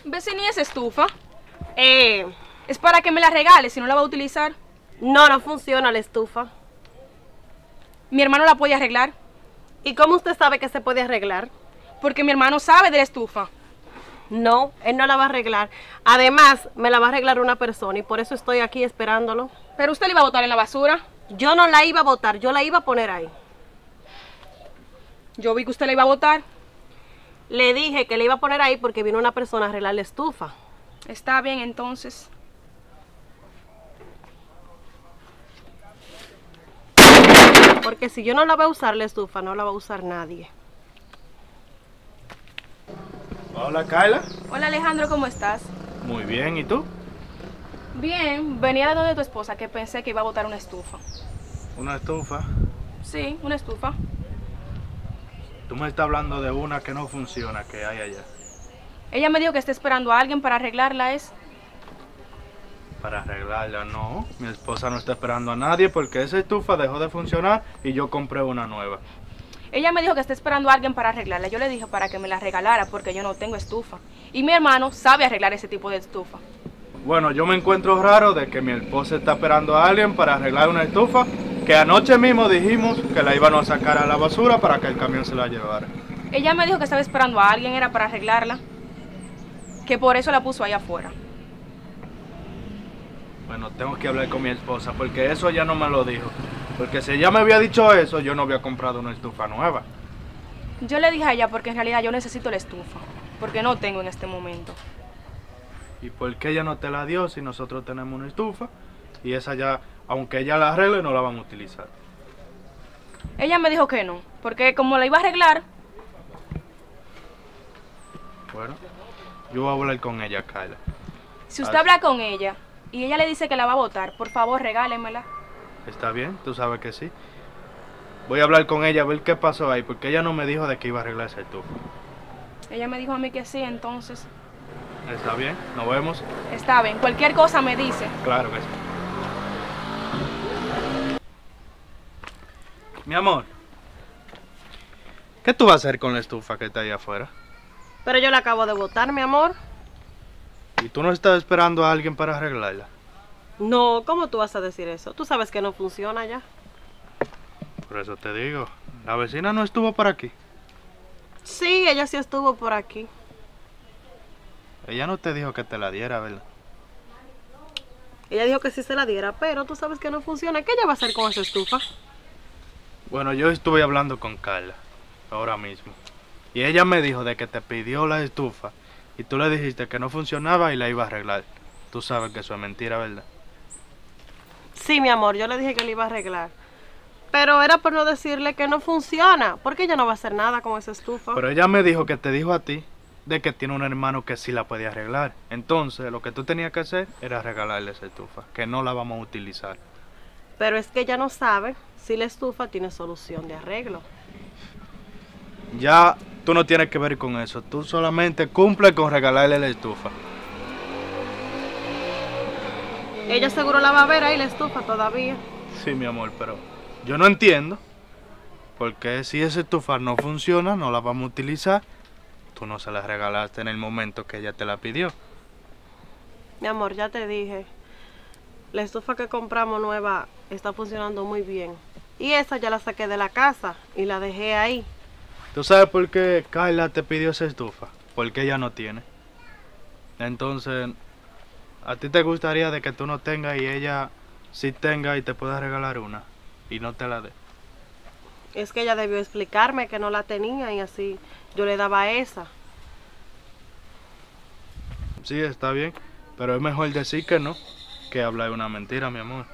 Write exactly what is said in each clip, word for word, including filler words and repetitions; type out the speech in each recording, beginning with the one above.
Vecina, ¿y esa estufa? Eh, Es para que me la regale, si no la va a utilizar. no, no funciona la estufa. Mi hermano la puede arreglar, ¿Y cómo usted sabe que se puede arreglar? porque mi hermano sabe de la estufa. No, él no la va a arreglar. Además, me la va a arreglar una persona y por eso estoy aquí esperándolo. Pero usted la iba a botar en la basura. Yo no la iba a botar, yo la iba a poner ahí. Yo vi que usted la iba a botar. Le dije que le iba a poner ahí porque vino una persona a arreglar la estufa. Está bien, entonces. Porque si yo no la voy a usar la estufa, no la va a usar nadie. Hola, Carla. Hola, Alejandro, ¿cómo estás? Muy bien, ¿y tú? Bien, venía de donde tu esposa que pensé que iba a botar una estufa. Una estufa. Sí, una estufa. Tú me estás hablando de una que no funciona, que hay allá. Ella me dijo que está esperando a alguien para arreglarla, ¿es? Para arreglarla, no. Mi esposa no está esperando a nadie porque esa estufa dejó de funcionar y yo compré una nueva. Ella me dijo que está esperando a alguien para arreglarla. Yo le dije para que me la regalara porque yo no tengo estufa. Y mi hermano sabe arreglar ese tipo de estufa. Bueno, yo me encuentro raro de que mi esposa está esperando a alguien para arreglar una estufa que anoche mismo dijimos que la iban a sacar a la basura para que el camión se la llevara. Ella me dijo que estaba esperando a alguien, era para arreglarla. Que por eso la puso ahí afuera. Bueno, tengo que hablar con mi esposa porque eso ella no me lo dijo. Porque si ella me había dicho eso, yo no había comprado una estufa nueva. Yo le dije a ella porque en realidad yo necesito la estufa. Porque no tengo en este momento. ¿Y por qué ella no te la dio si nosotros tenemos una estufa? Y esa ya, aunque ella la arregle, no la van a utilizar. Ella me dijo que no. Porque como la iba a arreglar, Bueno, yo voy a hablar con ella, Carla. si usted Ah. habla con ella y ella le dice que la va a botar, por favor regálemela. ¿Está bien? Tú sabes que sí. Voy a hablar con ella a ver qué pasó ahí, porque ella no me dijo de que iba a arreglar esa estufa. Ella me dijo a mí que sí, entonces ¿Está bien? ¿Nos vemos? está bien. Cualquier cosa me dice. Claro que sí. Mi amor, ¿qué tú vas a hacer con la estufa que está ahí afuera? Pero yo la acabo de botar, mi amor. ¿Y tú no estás esperando a alguien para arreglarla? No, ¿cómo tú vas a decir eso? Tú sabes que no funciona ya. Por eso te digo, la vecina no estuvo por aquí. Sí, ella sí estuvo por aquí. Ella no te dijo que te la diera, ¿verdad? Ella dijo que sí se la diera, pero tú sabes que no funciona. ¿Qué ella va a hacer con esa estufa? Bueno, yo estuve hablando con Carla, ahora mismo. Y ella me dijo de que te pidió la estufa y tú le dijiste que no funcionaba y la iba a arreglar. Tú sabes que eso es mentira, ¿verdad? Sí, mi amor, yo le dije que le iba a arreglar. Pero era por no decirle que no funciona, porque ella no va a hacer nada con esa estufa. Pero ella me dijo que te dijo a ti de que tiene un hermano que sí la podía arreglar. Entonces, lo que tú tenías que hacer era regalarle esa estufa, que no la vamos a utilizar. Pero es que ella no sabe si la estufa tiene solución de arreglo. Ya tú no tienes que ver con eso, tú solamente cumple con regalarle la estufa. Ella seguro la va a ver ahí, la estufa todavía. Sí, mi amor, pero yo no entiendo por qué si esa estufa no funciona, no la vamos a utilizar. Tú no se la regalaste en el momento que ella te la pidió. Mi amor, ya te dije. La estufa que compramos nueva está funcionando muy bien. Y esa ya la saqué de la casa y la dejé ahí. ¿Tú sabes por qué Carla te pidió esa estufa? Porque ella no tiene. Entonces, ¿a ti te gustaría de que tú no tengas y ella sí tenga y te pueda regalar una y no te la dé? Es que ella debió explicarme que no la tenía y así yo le daba esa. Sí, está bien, pero es mejor decir que no que hablar una mentira, mi amor.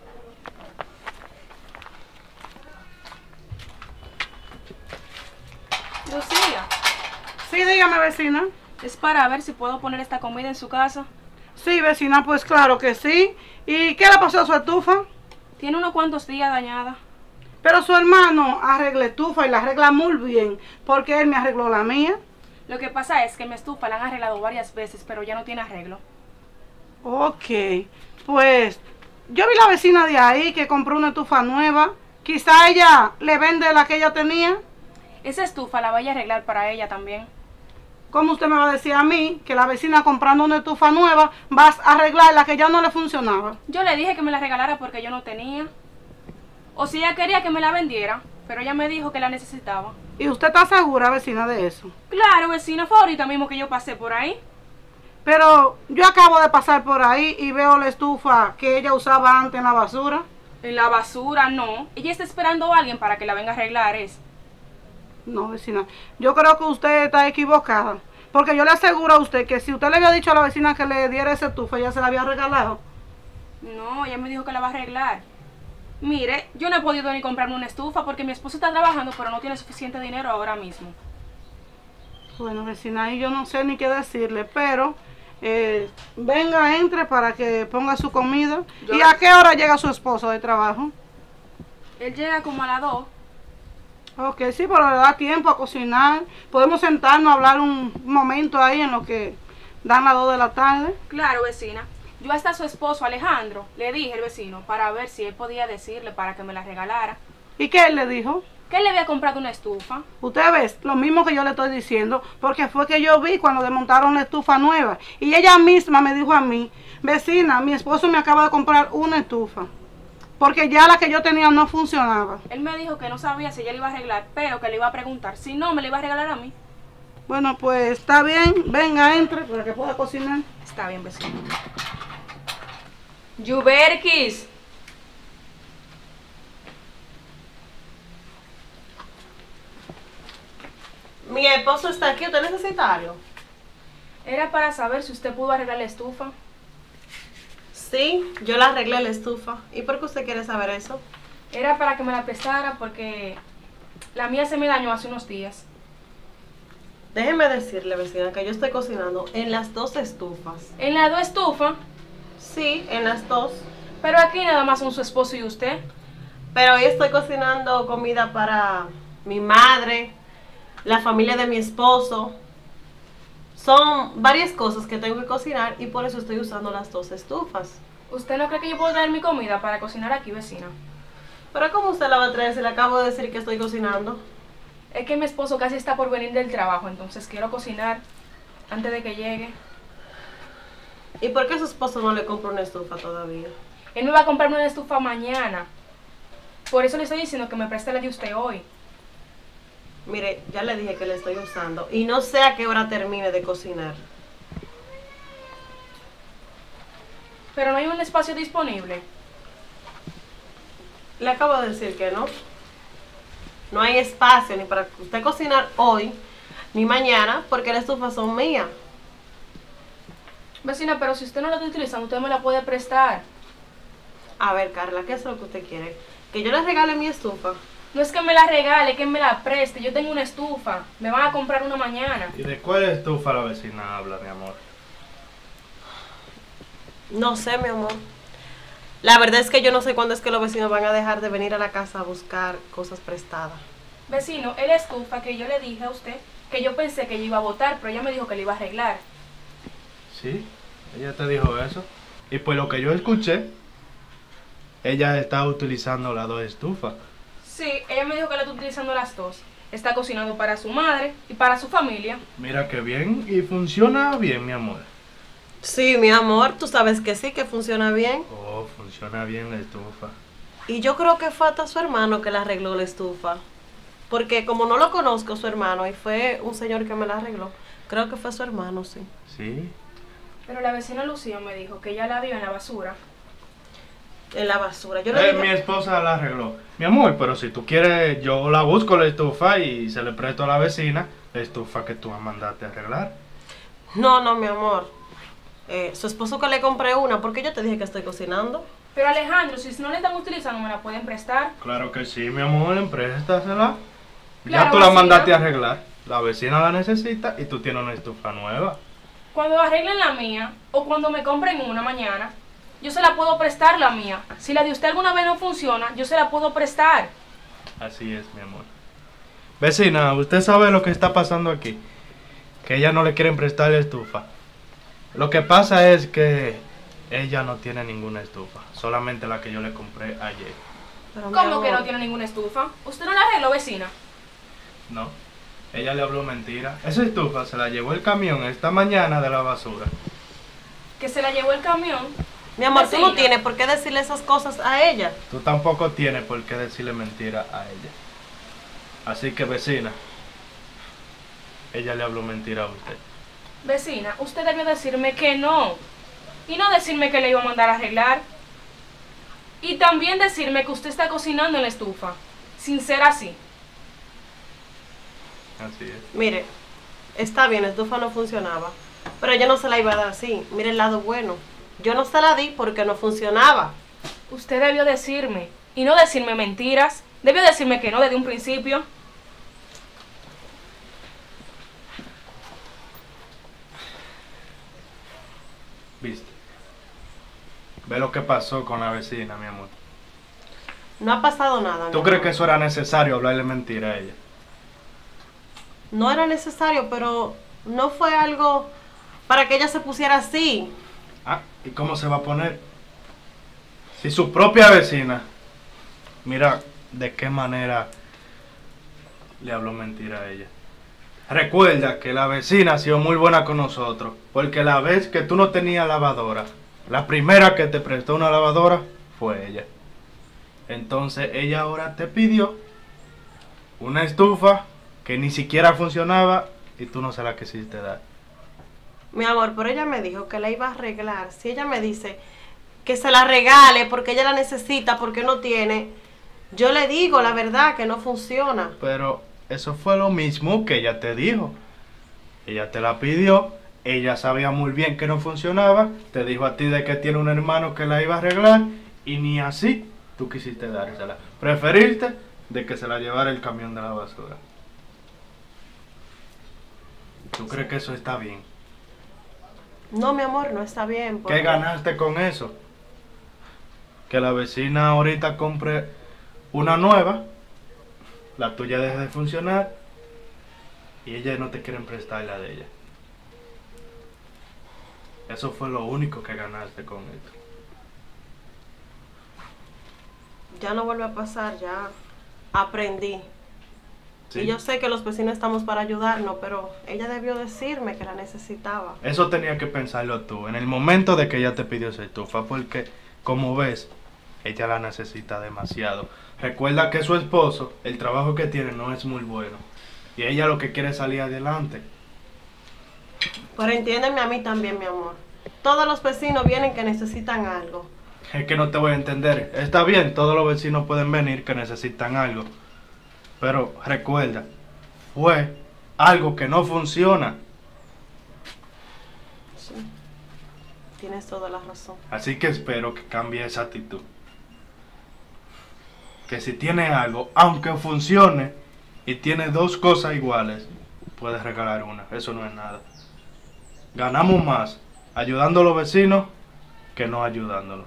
Lucía, Sí, dígame, vecina. es para ver si puedo poner esta comida en su casa. Sí, vecina, pues claro que sí. ¿Y qué le pasó a su estufa? Tiene unos cuantos días dañada. Pero su hermano arregla estufa y la arregla muy bien, porque él me arregló la mía. Lo que pasa es que mi estufa la han arreglado varias veces, pero ya no tiene arreglo. Ok, pues yo vi la vecina de ahí que compró una estufa nueva. Quizá ella le vende la que ella tenía. Esa estufa la vaya a arreglar para ella también. ¿Cómo usted me va a decir a mí que la vecina comprando una estufa nueva vas a arreglar la que ya no le funcionaba? Yo le dije que me la regalara porque yo no tenía. O si ella quería que me la vendiera, pero ella me dijo que la necesitaba. ¿Y usted está segura, vecina, de eso? Claro, vecina, fue ahorita mismo que yo pasé por ahí. Pero yo acabo de pasar por ahí y veo la estufa que ella usaba antes en la basura. En la basura, no. Ella está esperando a alguien para que la venga a arreglar, es. No, vecina, yo creo que usted está equivocada. Porque yo le aseguro a usted que si usted le había dicho a la vecina que le diera esa estufa, ella se la había regalado. No, ella me dijo que la va a arreglar. Mire, yo no he podido ni comprarme una estufa porque mi esposo está trabajando, pero no tiene suficiente dinero ahora mismo. Bueno, vecina, ahí yo no sé ni qué decirle, pero eh, venga, entre para que ponga su comida. Yo ¿Y le- a qué hora llega su esposo de trabajo? Él llega como a las dos. Ok, sí, pero le da tiempo a cocinar. Podemos sentarnos a hablar un momento ahí en lo que dan las dos de la tarde. Claro, vecina. Yo hasta a su esposo, Alejandro, le dije al vecino para ver si él podía decirle para que me la regalara. ¿Y qué él le dijo? Que él le había comprado una estufa. Usted ve, lo mismo que yo le estoy diciendo, porque fue que yo vi cuando desmontaron la estufa nueva. Y ella misma me dijo a mí, vecina, mi esposo me acaba de comprar una estufa. Porque ya la que yo tenía no funcionaba. Él me dijo que no sabía si ella le iba a arreglar, pero que le iba a preguntar. Si no, me la iba a regalar a mí. Bueno, pues está bien, venga, entre para que pueda cocinar. Está bien, vecino. Yuberkis. Mi esposo está aquí, ¿usted necesita algo? Era para saber si usted pudo arreglar la estufa. Sí, yo la arreglé la estufa. ¿Y por qué usted quiere saber eso? Era para que me la prestara porque la mía se me dañó hace unos días. Déjeme decirle, vecina, que yo estoy cocinando en las dos estufas. En las dos estufas, Sí, en las dos. pero aquí nada más son su esposo y usted. Pero hoy estoy cocinando comida para mi madre, la familia de mi esposo. Son varias cosas que tengo que cocinar y por eso estoy usando las dos estufas. ¿Usted no cree que yo puedo traer mi comida para cocinar aquí, vecina? Pero ¿cómo usted la va a traer si le acabo de decir que estoy cocinando? Es que mi esposo casi está por venir del trabajo, entonces quiero cocinar antes de que llegue. ¿Y por qué su esposo no le compra una estufa todavía? Él me va a comprarme una estufa mañana. Por eso le estoy diciendo que me preste la de usted hoy. Mire, ya le dije que la estoy usando y no sé a qué hora termine de cocinar. Pero no hay un espacio disponible. Le acabo de decir que no. No hay espacio ni para usted cocinar hoy ni mañana porque las estufas son mías. Vecina, pero si usted no la está utilizando, usted me la puede prestar. A ver, Carla, ¿qué es lo que usted quiere? ¿Que yo le regale mi estufa? No es que me la regale, es que me la preste. Yo tengo una estufa. Me van a comprar una mañana. ¿Y de cuál estufa la vecina habla, mi amor? No sé, mi amor. La verdad es que yo no sé cuándo es que los vecinos van a dejar de venir a la casa a buscar cosas prestadas. Vecino, es la estufa que yo le dije a usted que yo pensé que yo iba a botar, pero ella me dijo que le iba a arreglar. Sí, ella te dijo eso. Y por lo que yo escuché, ella está utilizando las dos estufas. Sí, ella me dijo que la está utilizando las dos. Está cocinando para su madre y para su familia. Mira qué bien, y funciona bien, mi amor. Sí, mi amor, tú sabes que sí, que funciona bien. Oh, funciona bien la estufa. Y yo creo que fue hasta su hermano que le arregló la estufa. Porque como no lo conozco, su hermano, y fue un señor que me la arregló, creo que fue su hermano, sí. Sí. Pero la vecina Lucía me dijo que ella la vio en la basura. En la basura. Yo le Eh, dije- mi esposa la arregló. Mi amor, pero si tú quieres, yo la busco la estufa y se le presto a la vecina la estufa que tú me mandaste a arreglar. No, no, mi amor. Eh, su esposo que le compré una, porque yo te dije que estoy cocinando. Pero Alejandro, si no la están utilizando, ¿me la pueden prestar? Claro que sí, mi amor, préstasela. Claro, Ya tú la vecina. mandaste a arreglar. La vecina la necesita y tú tienes una estufa nueva. Cuando arreglen la mía o cuando me compren una mañana, yo se la puedo prestar la mía. Si la de usted alguna vez no funciona, yo se la puedo prestar. Así es, mi amor. Vecina, usted sabe lo que está pasando aquí. Que ella no le quieren prestar la estufa. Lo que pasa es que ella no tiene ninguna estufa. Solamente la que yo le compré ayer. Pero, mi ¿Cómo que amor, no tiene ninguna estufa? ¿Usted no la arregló, vecina? ¿No? Ella le habló mentira. Esa estufa se la llevó el camión esta mañana de la basura. Que se la llevó el camión. Mi amor, tú no Vecina. tienes por qué decirle esas cosas a ella. Tú tampoco tienes por qué decirle mentira a ella. Así que, vecina, ella le habló mentira a usted. Vecina, usted debió decirme que no. Y no decirme que le iba a mandar a arreglar. Y también decirme que usted está cocinando en la estufa. Sin ser así. Así es. Mire, está bien, la estufa no funcionaba, pero yo no se la iba a dar así. Mire el lado bueno. Yo no se la di porque no funcionaba. Usted debió decirme. Y no decirme mentiras. Debió decirme que no desde un principio. ¿Viste? Ve lo que pasó con la vecina, mi amor. No ha pasado nada. ¿Tú mi crees amor. que eso era necesario, hablarle mentira a ella? No era necesario, pero no fue algo para que ella se pusiera así. Ah, ¿y cómo se va a poner? Si su propia vecina, mira de qué manera le habló mentira a ella. Recuerda que la vecina ha sido muy buena con nosotros, porque la vez que tú no tenías lavadora, la primera que te prestó una lavadora fue ella. Entonces ella ahora te pidió una estufa que ni siquiera funcionaba y tú no se la quisiste dar. Mi amor, pero ella me dijo que la iba a arreglar. Si ella me dice que se la regale porque ella la necesita, porque no tiene, yo le digo la verdad que no funciona. Pero eso fue lo mismo que ella te dijo. Ella te la pidió, ella sabía muy bien que no funcionaba, te dijo a ti de que tiene un hermano que la iba a arreglar y ni así tú quisiste dársela. Preferiste de que se la llevara el camión de la basura. ¿Tú crees que eso está bien? No, mi amor, no está bien. porque- ¿Qué ganaste con eso? Que la vecina ahorita compre una nueva, la tuya deje de funcionar y ella no te quieren prestar la de ella. Eso fue lo único que ganaste con esto. Ya no vuelve a pasar, ya aprendí. ¿Sí? Y yo sé que los vecinos estamos para ayudarnos, pero ella debió decirme que la necesitaba. Eso tenía que pensarlo tú en el momento de que ella te pidió esa estufa, porque como ves, ella la necesita demasiado. Recuerda que su esposo, el trabajo que tiene no es muy bueno y ella lo que quiere es salir adelante. Pero entiéndeme a mí también, mi amor. Todos los vecinos vienen que necesitan algo. Es que no te voy a entender. Está bien, todos los vecinos pueden venir que necesitan algo. Pero recuerda, fue algo que no funciona. Sí. Tienes toda la razón. Así que espero que cambie esa actitud. Que si tiene algo, aunque funcione, y tiene dos cosas iguales, puedes regalar una. Eso no es nada. Ganamos más ayudando a los vecinos que no ayudándolos.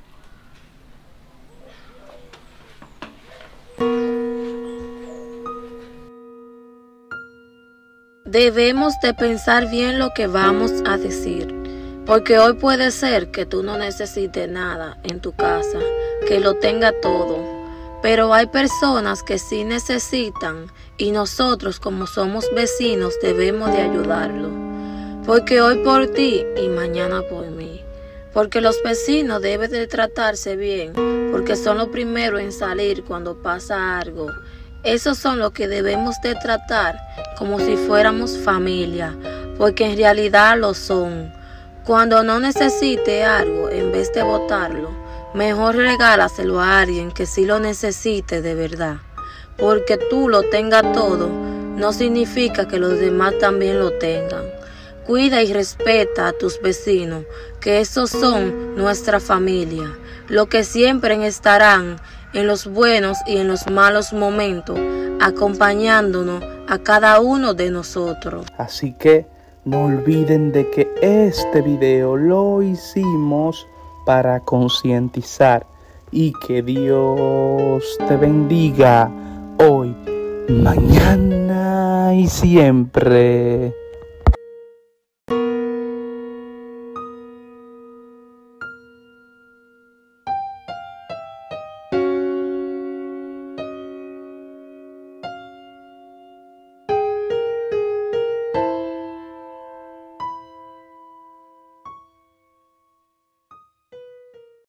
Debemos de pensar bien lo que vamos a decir, porque hoy puede ser que tú no necesites nada en tu casa, que lo tenga todo, pero hay personas que sí necesitan y nosotros como somos vecinos debemos de ayudarlo, porque hoy por ti y mañana por mí, porque los vecinos deben de tratarse bien, porque son los primeros en salir cuando pasa algo. Esos son los que debemos de tratar como si fuéramos familia, porque en realidad lo son. Cuando no necesite algo, en vez de botarlo, mejor regálaselo a alguien que sí lo necesite de verdad. Porque tú lo tengas todo, no significa que los demás también lo tengan. Cuida y respeta a tus vecinos, que esos son nuestra familia, los que siempre estarán en los buenos y en los malos momentos, acompañándonos a cada uno de nosotros. Así que no olviden de que este video lo hicimos para concientizar y que Dios te bendiga hoy, mañana y siempre.